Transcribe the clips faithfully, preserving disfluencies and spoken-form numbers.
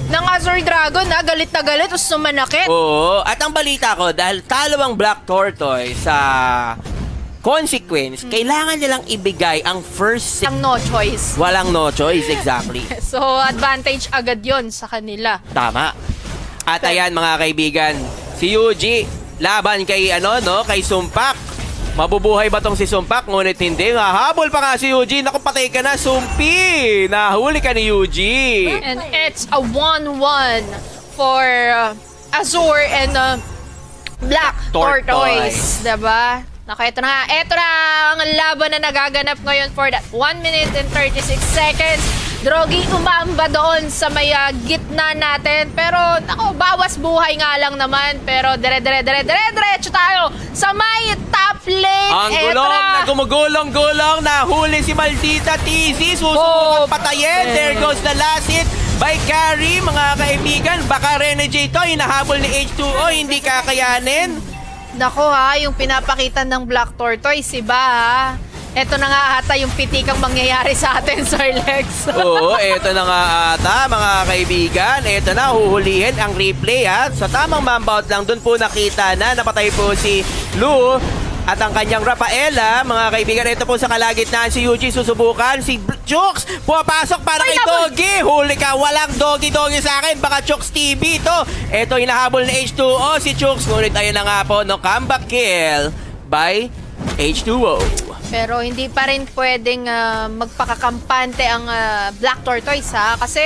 ng Azure Dragon na galit na galit o sumanakit. Oo. At ang balita ko, dahil talo ang Black Tortoise sa consequence, hmm. kailangan nilang ibigay ang first... Walang no choice. Walang no choice, exactly. So, advantage agad yon sa kanila. Tama. At ayan mga kaibigan, si Yuji, laban kay ano, no, kay Sumpak. Mabubuhay ba tong si Sumpak? Ngunit hindi. Hahabol pa nga si Yuji. Naku, patay ka na, Sumpi. Nahuli ka ni Yuji. And it's a one one for uh, Azure and uh, Black Tortoise. Tortoise. Diba? Naku, eto na nga. Eto na ang laban na nagaganap ngayon for that one minute and thirty-six seconds. Drogi, umamba doon sa may uh, gitna natin. Pero, naku, bawas buhay nga lang naman. Pero, dire, dire, dire, dire, diretso tayo sa may top lane. Ang gulong na gumugulong-gulong. Nahuli si Maldita T Z. Susubukan oh, patayin. There goes the last hit by Carry. Mga kaibigan, baka Renegade to. Hinahabol ni H two O. Hindi kakayanin. Nako ha, yung pinapakita ng Black Tortoise, iba ha. Ito na nga ata yung pitikang mangyayari sa atin, Sir Lex. Oo, ito na nga ata, mga kaibigan. Ito na, huhulihin ang replay ha. Sa tamang mambout lang, dun po nakita na napatay po si Lu at ang kanyang Rafaela. Mga kaibigan, ito po sa kalagitnaan si Yuji susubukan. Si Chooks, pumapasok para kay Doggy. Huli ka, walang Doggy-Doggy sa akin. Baka Chooks T V to. Ito, hinahabol ni H two O si Chooks. Ngunit ayun na nga po, no, comeback kill by H two O. Pero hindi pa rin pwedeng uh, magpakakampante ang uh, Black Tortoise ha. Kasi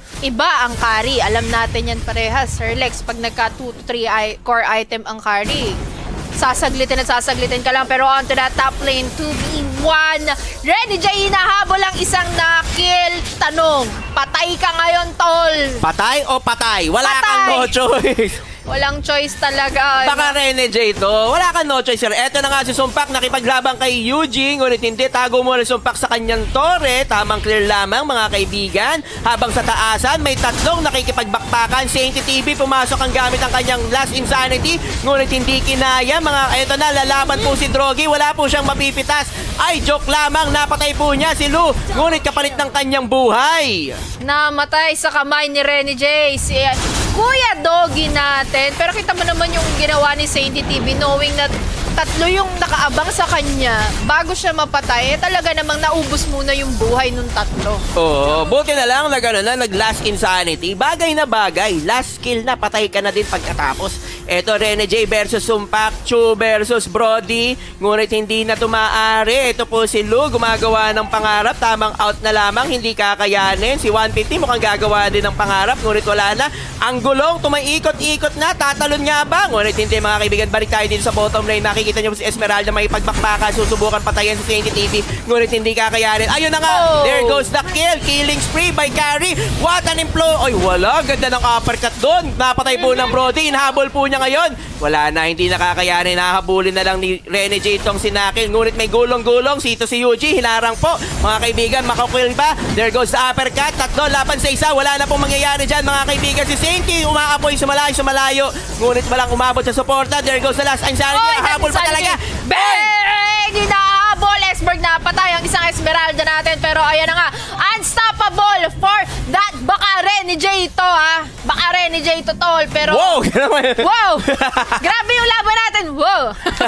iba ang carry. Alam natin yan parehas, Sir Lex. Pag nagka two to three core item ang carry, sasaglitin at sasaglitin ka lang. Pero on to that top lane, two v one. Renegade, hinahabol ang isang na-kill. Tanong, patay ka ngayon, tol? Patay o patay? Wala patay. Kang no choice. Walang choice talaga. Baka Renegade to. Wala kang no choice, sir. Eto na nga si Sumpak, nakipaglaban kay Yuji. Ngunit hindi, tago mo na Sumpak sa kanyang tore. Tamang clear lamang, mga kaibigan. Habang sa taasan, may tatlong nakikipagbakbakan. Sainty T V, pumasok ang gamit ang kanyang last insanity. Ngunit hindi kinaya. Mga, eto na, lalaban po si Drogi. Wala po siyang mapipitas. Ay, joke lamang. Napatay po niya si Lu. Ngunit kapalit ng kanyang buhay. Namatay sa kamay ni Renegade. Si Kuya Doggy natin. Pero kita mo naman yung ginawa ni Sainty T V, knowing na tatlo yung nakaabang sa kanya bago siya mapatay. Eh, talaga namang naubos muna yung buhay nung tatlo. Oo, buti na lang na gano'n na nag-last insanity. Bagay na bagay. Last kill na, patay ka na din pagkatapos. Eto, Renegade versus Sumpak, Chu versus Brody. Ngunit hindi na tumaari. Ito po si Lu, gumagawa ng pangarap. Tamang out na lamang, hindi kakayanin. Si one fifty mukhang gagawa din ng pangarap. Ngunit wala na. Ang gulong, tumaikot-ikot na. Tatalon nga ba? Ngunit hindi, mga kaibigan. Balik tayo dito sa bottom lane. Nakikita niyo si Esmeralda may pagbakbakan. Susubukan patayin si Sainty T V. Ngunit hindi kakayanin. Ayun na nga. Oh. There goes the kill. Killing spree by Carry. What an implo. Ay, wala. Ganda ng uppercut doon. Napatay po ng Brody. Inhabol po niya ngayon. Wala na. Hindi nakakayanin. Nahabulin na lang ni Renegade tong sinakil. Ngunit may gulong-gulong. Sito si Yuji. Hinarang po. Mga kaibigan, makakill pa. There goes the uppercut. Tatlo. Laban sa isa. Wala na pong mangyayari dyan. Mga kaibigan, si Sainty umaapoy. Sumalayo, sumalayo. Ngunit walang umabot sa suporta. There goes the last insanity. Oh, habol pa talaga. Bang! Hinahabol. Esberg na patay ang isang Esmeralda natin. Pero ayan na nga. Unstoppable for that. Baka Renegade to ha. Baka Renegade to tol. Pero wow! Wow! Grabe yung laban natin. Wow!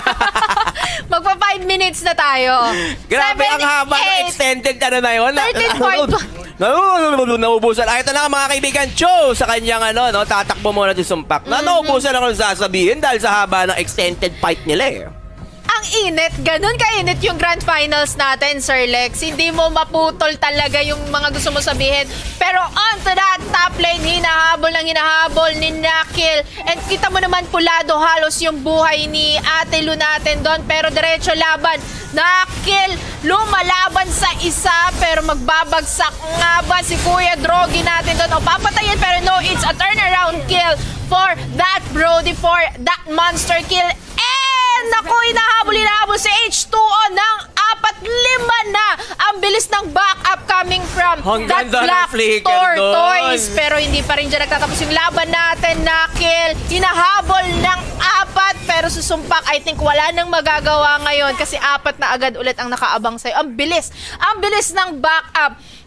Magpa five minutes na tayo. Grabe ang haba ng extended ano na yun. thirteen point one. Naubusan. Ay, ito na mga kaibigan. Cho sa kanyang ano, no, tatakbo muna si Sumpak. Na naubusan ako sasabihin dahil sa haba ng extended fight nila eh. Ang init, ganun kainit yung grand finals natin, Sir Lex. Hindi mo maputol talaga yung mga gusto mo sabihin. Pero on to that top lane, hinahabol ng hinahabol ni Nakil. And kita mo naman pulado halos yung buhay ni Ate Lu natin doon. Pero diretso laban. Nakil, lumalaban sa isa pero magbabagsak nga ba si Kuya Drogi natin doon. O papatayin pero no, it's a turnaround kill for that Brody, for that monster kill. Naku, hinahabol, hinahabol si H two O ng apat lima na. Ang bilis ng backup coming from that Black Tortoise. Pero hindi pa rin dyan nagtatapos yung laban natin. Nakil, hinahabol ng apat. Pero susumpak, I think wala nang magagawa ngayon kasi apat na agad ulit ang nakaabang sa'yo. Ang bilis. Ang bilis ng backup.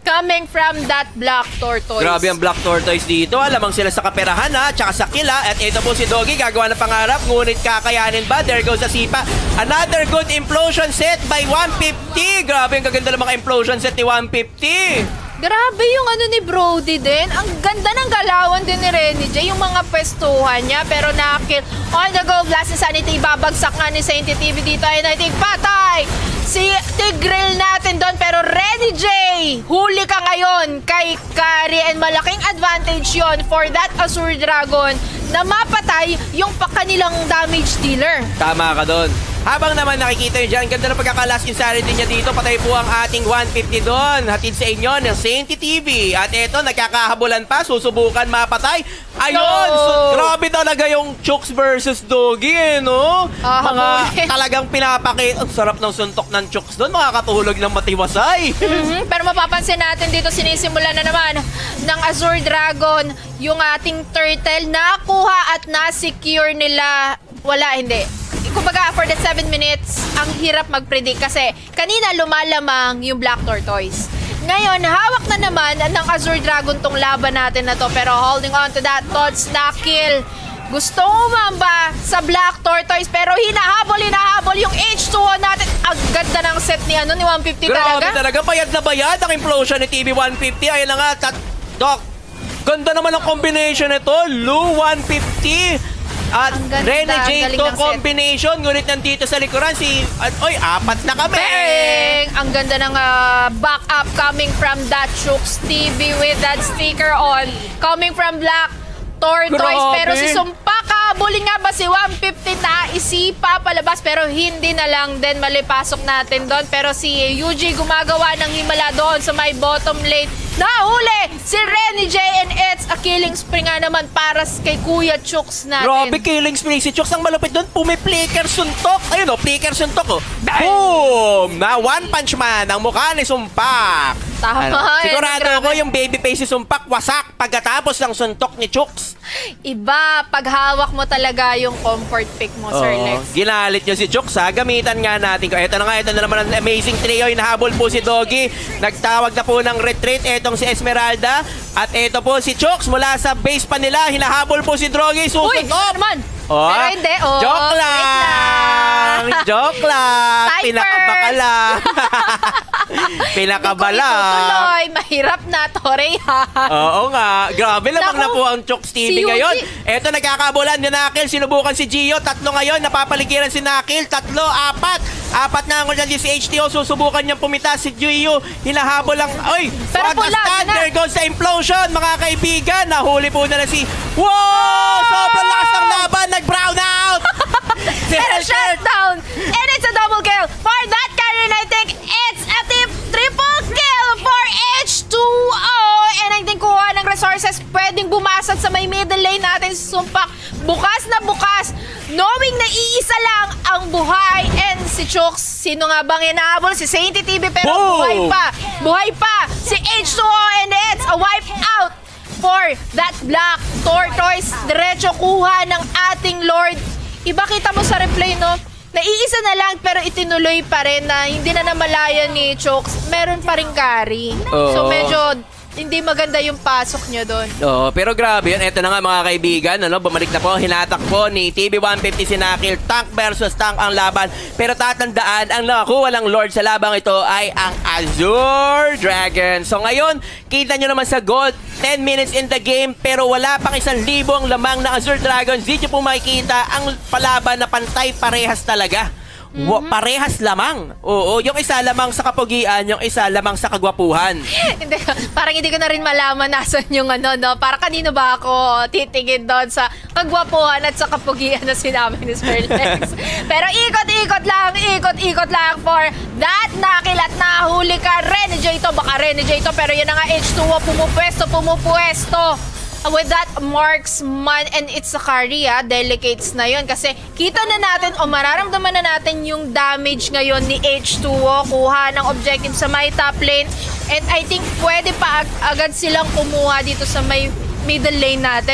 coming from that Black Tortoise. Grabe ang Black Tortoise dito. Alamang sila sa kaperahan ha, tsaka sa kila. At ito po si Doggy, gagawa ng pangarap. Ngunit kakayanin ba? There goes sa sipa. Another good implosion set by one fifty. Grabe, ang gaganda ng mga implosion set ni one fifty. Grabe yung ano ni Brody din. Ang ganda ng galawan din ni Renny J. Yung mga pwestuhan niya. Pero nakil on the go. Blast Insanity. Babagsak nga ni Saint T V dito. And I think patay si Tigreal natin doon. Pero Renny J, huli ka ngayon kay Kari. And malaking advantage yon for that Azure Dragon na mapatay yung kanilang damage dealer. Tama ka doon. Habang naman nakikita nyo dyan, ganda ng pagkakalas insanity niya dito. Patay po ang ating one fifty doon. Hatid sa inyo ng Saint T V. At eto, nagkakahabulan pa. Susubukan mapatay. Ayun! No! So, grabe talaga yung Chooks versus Doggy, eh, no? Ah, Mga habulin. talagang pinapakit. Ang sarap ng suntok ng Chooks doon. Makakatulog ng matiwasay. Mhm, pero mapapansin natin dito, sinisimula na naman ng Azure Dragon yung ating turtle. Nakuha at na-secure nila. Wala, hindi. Kumbaga, for the seven minutes, ang hirap mag-predict kasi kanina lumalamang yung Black Tortoise. Ngayon, hawak na naman ng Azure Dragon tong laban natin na to. Pero holding on to that, Tots na kill. Gusto umamba sa Black Tortoise pero hinahabol, hinahabol yung H two O natin. Ang ganda ng set ni, ano, ni one fifty Grabe talaga. talaga. Bayad na bayad ang implosion ni T V one fifty. Ayun na nga. Tat Doc, ganda naman ang combination nito. Lu one fifty. At Ang ganda, Renny J galing to ng set. combination. Ngunit nandito sa likuran si... At, oy, apat na kami. Bang! Ang ganda ng uh, backup coming from that Chooks T V with that sticker on. Coming from Black Tortoise. Grabe. Pero si Sumpak, habulin nga ba si one fifty na isipa palabas pero hindi na lang din malipasok natin doon. Pero si Yuji gumagawa ng himala doon sa may bottom lane. Nahuli si Renny J and it's a killing spree nga naman para kay Kuya Chooks natin. Grabe, killing spree si Chooks. Ang malupit doon, pumiplicker suntok. Ayun o, flicker suntok o. Boom! Na one punch man ang mukha ni Sumpak. Tama, eh, Sigurado grabe. ko yung baby face si Sumpak wasak pagkatapos ng suntok ni Chooks. Iba, pag hawak mo talaga yung comfort pick mo, Sir Oo. Lex. Ginalit nyo si Chooks ha. Gamitan nga natin ko. Ito na nga, ito na naman ang amazing trio. Hinahabol po si Doggy. Nagtawag na po ng retreat. Etong si Esmeralda. At ito po si Chooks mula sa base pa nila. Hinahabol po si Doggy. Uy, Susunod. ano naman? Oh, Pero hindi, oh. Joke wait lang. Joke lang. Typer. Pinakabaka lang. Pinakaba Hindi ko lang. itutuloy. Mahirap na, Torey, ha? Oo nga. Grabe lamang Naku, na po ang Chooks T V si Yuji. ngayon. Eto, nagkakabulan ni Nakil. Sinubukan si Gio. Tatlo ngayon. Napapaligiran si Nakil. Tatlo, apat. Apat na ang dyan si H T O. Susubukan niyang pumita si Gio. Hinahabol lang. Oy! Pero what a pula, stand. na. There goes the implosion, mga kaibigan. Nahuli po na na si... Wow! Sobrang lakas ng laban. Nag-brown out! Si And a Hellcat. shutdown. And it's a double kill. For that Karen, I think it's a tip triple kill for H two O. And I think kuha ng resources, pwedeng bumasag sa may middle lane natin si Sumpak. Bukas na bukas. Knowing na iisa lang ang buhay. And si Chooks, sino nga bang inaabol? Si Saint T V pero Boom! buhay pa. Buhay pa. Si H two O and it's a wipe out for that Black Tortoise. Diretso kuha ng ating Lord. Iba kita mo sa replay, no? Naiisa na lang pero itinuloy pa rin na hindi na namalayan ni Chooks. Meron pa rin carry. So Oo. medyo hindi maganda yung pasok nyo doon. Oo, pero grabe yun. Ito na nga mga kaibigan, ano, bumalik na po, hinatak po ni T V one fifty si Nakil. Tank versus tank ang laban. Pero tatandaan, ang nakakuha ng Lord sa labang ito ay ang Azure Dragon. So ngayon, kita nyo naman sa gold, ten minutes in the game, pero wala pang isang libo ang lamang ng Azure Dragons. Dito po makikita ang palaban na pantay parehas talaga. Wa- parehas lamang. Oo, yung isa lamang sa kapugian, yung isa lamang sa kagwapuhan. Hindi, parang hindi ko na rin malaman nasan yung ano, no? Para kanino ba ako titingin doon sa kagwapuhan at sa kapugian na sinabi ni Sir Lex. Pero ikot-ikot lang, ikot-ikot lang for that Nakil at nahuli ka. Renny J to, baka Renny J to, pero yun na nga H two O, pumupwesto, pumupwesto. With that marksman and it's a carry, ah, delicates na yun kasi kita na natin o mararamdaman na natin yung damage ngayon ni H two O, kuha ng objective sa may top lane and I think pwede pa ag- agad silang kumuha dito sa may middle lane natin.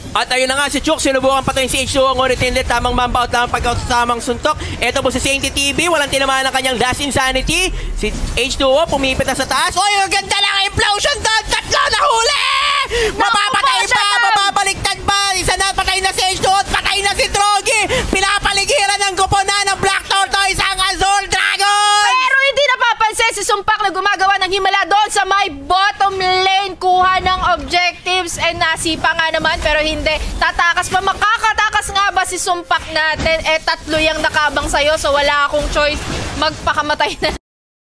At ayun na nga, si Chuk, sinubukan patayin si H two O, ngunit hindi, tamang mamba out lang pagkatamang suntok. Ito po si Sainty T V, walang tinamaan ng kanyang last insanity. Si H two O, pumipit na sa taas. Oy, ang ganda lang implosion doon! Tatlo na huli! Mapapatay pa! Mapapaliktad pa! Isa na, patay na si H two O, patay na si Drogi! Pinapaligiran ng kuponan ng Black Tortoise ang Azul Dragon! Pero hindi napapansin si Sumpak na gumagawa ng himala doon sa may bottom lane. Kuha ng objectives and nasipa nga naman pero hindi. Tatakas pa. Makakatakas nga ba si Sumpak natin? Eh, tatlo yung nakabang sa'yo so wala akong choice. Magpakamatay na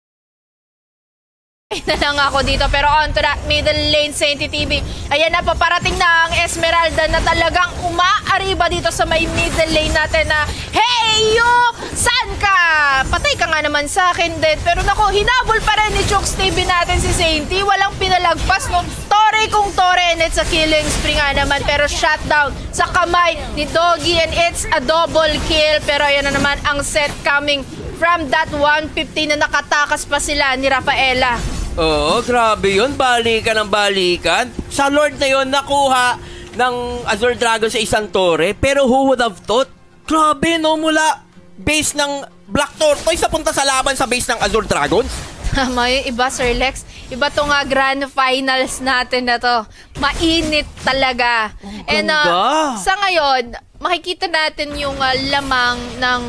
na lang ako dito. Pero on to that middle lane, Sainty T V. Ayan na, paparating na ang Esmeralda na talagang umaariba dito sa may middle lane natin na, hey, you! Saan ka? Patay ka nga naman sa akin din. Pero nako, hinabol pa rin ni Chooks T V natin si Sainty. Walang pinalagpas no. Tore kung tore and it's a killing spree nga naman. Pero shutdown sa kamay ni Doggy and it's a double kill. Pero ayan na naman ang set coming from that one fifty na nakatakas pa sila ni Rafaela. Oo, grabe yun. Balikan ng balikan. Sa Lord na yun, nakuha ng Azure Dragon sa isang tore. Pero who would have thought? Grabe, no? Mula base ng Black Tortoise sa punta sa laban sa base ng Azure Dragons. Tama yung iba, Sir Lex. Iba to nga grand finals natin na to. Mainit talaga. Oh, And uh, sa ngayon, makikita natin yung uh, lamang ng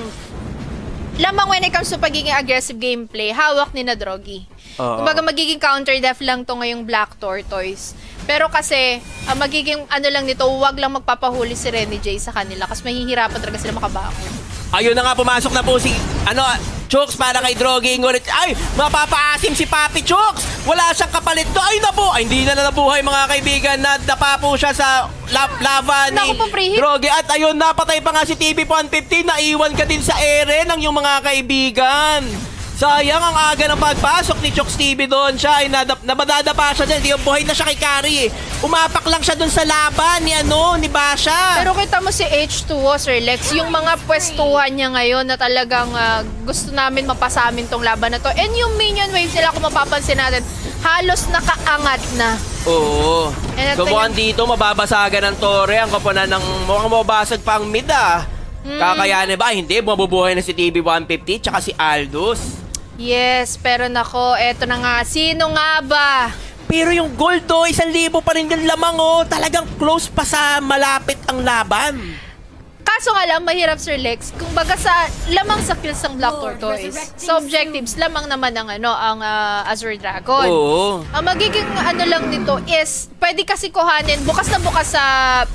lamang when it comes to pagiging aggressive gameplay, hawak ni na Drogi. Uh-oh. Kumbaga magiging counter def lang to ngayong Black Tortoise. Pero kasi, uh, magiging ano lang nito, wag lang magpapahuli si Rene J sa kanila kasi mahihirapan talaga sila makabako. Ayun na nga, pumasok na po si, ano, Chooks para kay Drogi. Ngunit, ay, mapapaasim si Papi Chooks. Wala siyang kapalit to. Ay, napo. Ay, hindi na na nabuhay, mga kaibigan. Nadapa po siya sa la- lava ni Naku po, Prehit. Drogi. At ayun, napatay pa nga si T V one fifty. Naiwan ka din sa ere ng iyong mga kaibigan. Sayang ang aga ng pagpasok ni Chooks T V doon. Siya ay nadap- nabadadapa siya dyan. Hindi yung buhay na siya kay Kari eh. Umapak lang siya doon sa laban ni ano, ni Basha. Pero kita mo si H two O, Sir Lex, yung mga pwestuhan niya ngayon na talagang uh, gusto namin mapasamin tong laban na to. And yung minion waves nila, kung mapapansin natin, halos nakaangat na. Oo. And So mukhang dito, mababasagan ng tore. Ang kapunan ng mukhang mababasag pa ang mid ah. Mm. Kakayanin ba? Hindi, mabubuhay na si T V one fifty tsaka si Aldous. Yes, pero nako, eto na nga. Sino nga ba? Pero yung gold do, isang libo pa rin yung lamang oh. Talagang close pa sa malapit ang laban. Kaso nga lang, mahirap, Sir Lex. Kung baga sa lamang sa kills ng Black Tortoise, sa objectives, lamang naman ang, ano, ang uh, Azure Dragon. Oo. Ang magiging ano lang nito is, pwede kasi kuhanin, bukas na bukas sa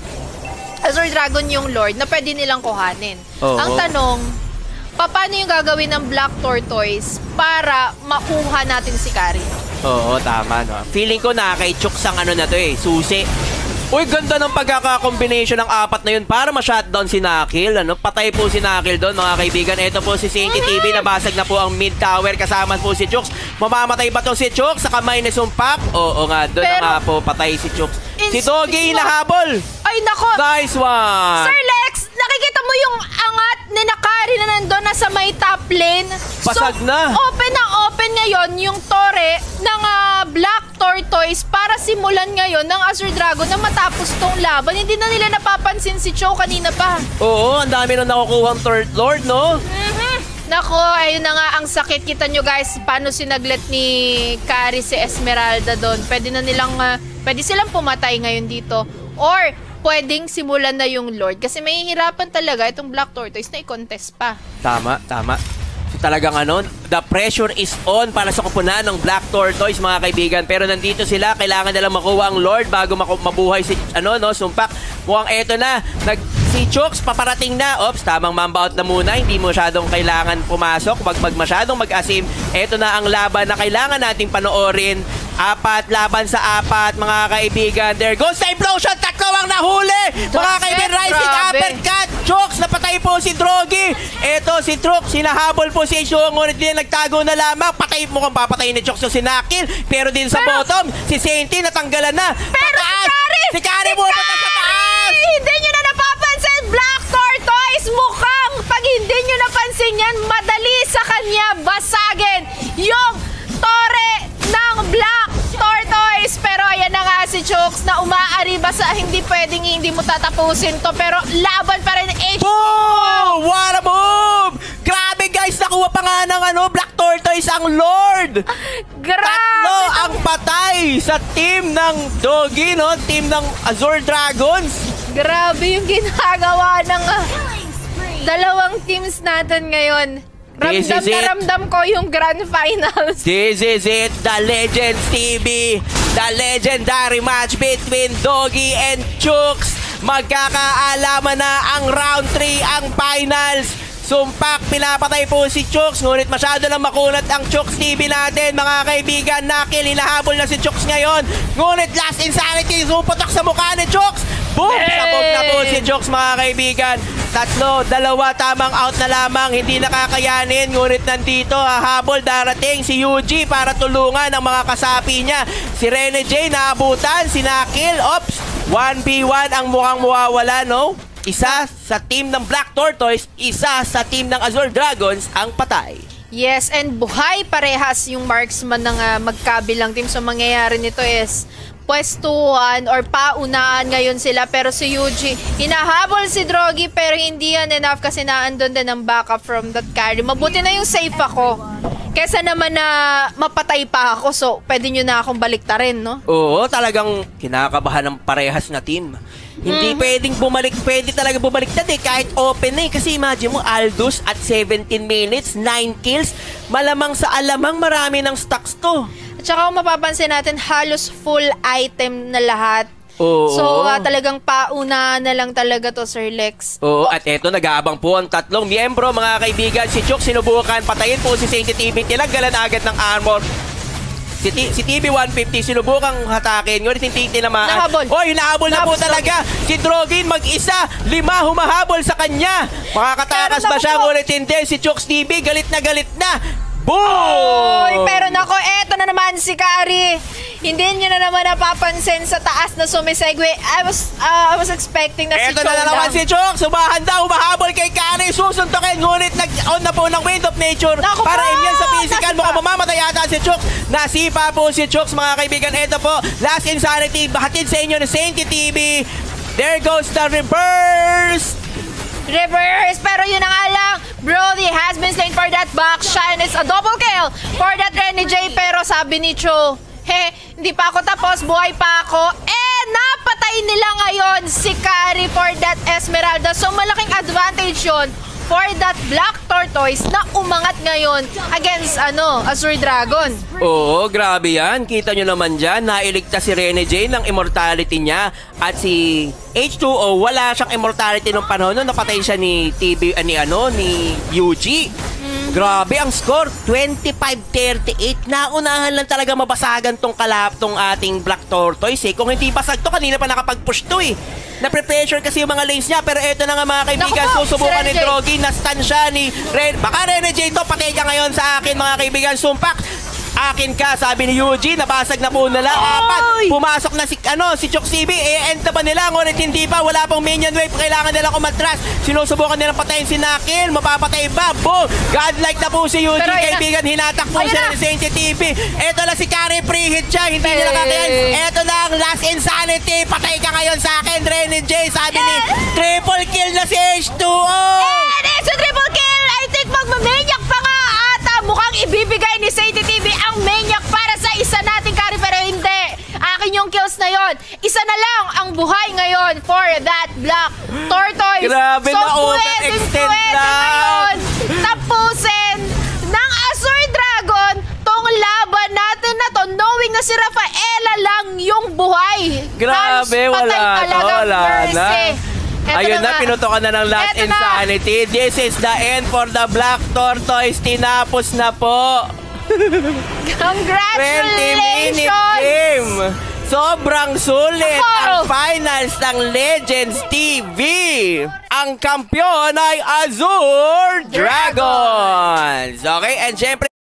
Azure Dragon yung Lord na pwede nilang kuhanin. Oo. Ang tanong, paano yung gagawin ng Black Tortoise para makuha natin si Kari? Oo, tama no. Feeling ko na kay Chooks ang ano na to eh, susi. Uy, ganda ng pagkakakombination ng apat na yun para ma-shutdown si Nakil. Ano? Patay po si Nakil doon, mga kaibigan. Ito po si Sainty T V, nabasag na po ang mid tower. Kasama po si Chooks. Mamamatay ba to si Chooks sa kamay ni Sumpak? Oo nga, doon na Pero, nga po patay si Chooks. Si Ins- Doggy nahabol. Ay, nako! Nice one! Sir Lex, nakikita mo yung angat ni Nakari na nandun na sa may top lane. Pasag so, na. Open na open ngayon yung tore ng uh, Black Tortoise para simulan ngayon ng Azure Dragon na matapos tong laban. Hindi na nila napapansin si Cho kanina pa. Oo, ang dami nang nakukuhang third lord, no? Mhm. Nako, ayun na nga ang sakit. Kita nyo guys, paano sinaglit ni Kari si Esmeralda doon. Pwede na nilang, uh, pwede silang pumatay ngayon dito. Or, pwedeng simulan na yung Lord. Kasi mahihirapan talaga itong Black Tortoise na i-contest pa. Tama, tama. So, talagang ano, the pressure is on para sa kupunan ng Black Tortoise, mga kaibigan. Pero nandito sila, kailangan nilang makuha ang Lord bago maku- mabuhay si, ano, no, Sumpak. Mukhang eto na, nag, si Chooks paparating na. Ops, tamang mamba out na muna. Hindi mo masyadong kailangan pumasok. Wag mag masyadong mag-asim. Eto na ang laban na kailangan nating panoorin. Apat, laban sa apat, mga kaibigan. There goes the implosion! Tatlo ang nahuli! Mga kaibigan, rising Grabe. uppercut! Chooks, napatay po si Drogi. Eto, si Chooks, sinahabol po si H two O. Ngunit din nagtago na lamang. Patay mo kung papatayin ni Chooks yung si Nakil. Pero din sa Pero- bottom, si Sainty natanggalan na. Pero Pataas! si Kari! Si Kari mo Kari! sa taas! Hindi nyo na napapansin, Black Tortoise! Mukhang pag hindi nyo napansin yan, madali sa kanya basagin yung tore ng Black Tortoise. Pero ayan na nga si Chooks na umaariba sa hindi pwedeng hindi mo tatapusin to. Pero laban pa rin H two O. Boom! What a move! Grabe guys, nakuha pa nga ng ano, Black Tortoise ang Lord! Grabe! Tatlo ang patay sa team ng Doggy, no? Team ng Azure Dragons. Grabe yung ginagawa ng ah, dalawang teams natin ngayon. This Ramdam is na it. ramdam ko yung grand finals. This is it, the Legends T V, the legendary match between Doggy and Chooks. Magkakaalaman na ang round three, ang finals. Sumpak, pinapatay po si Chooks, ngunit masyado lang makunat ang Chooks T V natin, mga kaibigan. Nakil, hinahabol na si Chooks ngayon. Ngunit last insanity, suputok sa mukha ni Chooks. Boom! Hey! Sabog na po si Chooks, mga kaibigan. Tatlo, dalawa, tamang out na lamang, hindi nakakayanin. Ngunit nandito, hahabol, darating si Yuji para tulungan ang mga kasapi niya. Si Rene J, naabutan, si Nakil, ops, one v one ang mukhang mawawala, no? Isa sa team ng Black Tortoise, isa sa team ng Azure Dragons ang patay. Yes, and buhay parehas yung marksman ng ah, magkabilang team. So mangyayari nito is pwestuhan or paunahan ngayon sila. Pero si Yuji, hinahabol si Drogi pero hindi yan enough kasi naandun din ang backup from that carry. Mabuti na yung safe ako. Kesa naman na mapatay pa ako, so pwede nyo na akong baliktarin, no? Oo, talagang kinakabahan ng parehas na team. Hindi pwedeng bumalik, pwede talaga bumaliktad eh, kahit open na eh. Kasi imagine mo, Aldous at seventeen minutes, nine kills, malamang sa alamang marami ng stocks to. At saka kung mapapansin natin, halos full item na lahat. Oo. So, ah, talagang pauna na lang talaga to, Sir Lex. Oo, at eto, nag-aabang po ang tatlong miyembro, mga kaibigan. Si Chooks, sinubukan, patayin po si Saint T V, tinanggalan agad ng armor. Si, T si T V one fifty, sinubukang hatakin, ngunit hindi tinamaan. Nahabol. Oy, hinahabol na po Nahabol si talaga. Si Drogin, mag-isa, lima humahabol sa kanya. Makakatakas Pero ba siya, naku po. ngunit hindi. Si Chooks T V, galit na galit na. Boom! Oy, pero nako, eto na naman si Kari. Hindi nyo na naman napapansin sa taas na sumisegue. I was, uh, I was expecting na si Eto Chong na naman lang. si Chooks, humahanda, humahabol kay Kari, susuntokin, ngunit nag-on na po ng Wind of Nature Naku para po! imyan sa physical. Nasipa! Mukhang mamamatay yata si Chooks. Nasipa po si Chooks, mga kaibigan. Eto po, last insanity, bahatid sa inyo ni Saint T V. There goes the reverse. Reverse, pero yun na nga lang, Brody has been slain for that back shine. It's a double kill for that Rene J. Pero sabi ni Cho, he, hindi pa ako tapos, buhay pa ako. Eh, napatay nila ngayon si Kari for that Esmeralda. So, malaking advantage yun for that Black Tortoise na umangat ngayon against, ano, Azure Dragon. Oo, grabe yan. Kita nyo naman dyan, nailigtas si Rene J ng immortality niya. At si H two O, wala siyang immortality nung panahon nun. Napatay siya ni T B, uh, ni ano, ni Yuji. Grabe ang score, twenty-five thirty-eight. Naunahan lang talaga mabasagan tong kalap tong ating Black Tortoise eh. Kung hindi basag to, kanina pa nakapag-push to eh. Na-pressure kasi yung mga lanes niya. Pero eto na nga mga kaibigan, Naku po, susubukan si ni Rene J. Drogi. Na-stun siya ni Ren. Baka Rene J to, patay ka ngayon sa akin mga kaibigan. Sumpak, akin ka, sabi ni Yuji, nabasag na po nila. Apat, pumasok na si, ano, si Chooks T V, e-end na ba nila? Ngunit hindi pa, wala pang minion wave, kailangan nila kumatras. Sinusubukan nilang patayin si Nakil, mapapatay ba? Boom! Godlike na po si Yuji, Pero ayun na. kaibigan, hinatak po Ayun sila na. ni Saint T V. Eto na si Kari, preheat siya, hindi Hey. nila kakayan. Eto na ang last insanity, patay ka ngayon sa akin, Rene J, sabi ni, triple kill na si H two O! And it's a triple kill! I think magmamaniac pa nga ata. Mukhang ibibigay ni Saint T V ang maniac para sa isa nating Kari, pero hindi. Akin yung kills na yon. Isa na lang ang buhay ngayon for that Black Tortoise. Grabe so, na, pwedeng- overextend pwede lang. ngayon tapusin ng Azure Dragon tong laban natin na to, knowing na si Rafaela lang yung buhay. Halos Grabe, wala patay na, talaga, wala na. Mercy. Eto Ayun na, nga. pinutokan na ng last Eto na. insanity. This is the end for the Black Tortoise. Tinapos na po. twenty minute Congratulations! game. Sobrang sulit Ako! ang finals ng Legends T V. Ang kampiyon ay Azure Dragons. Okay, and syempre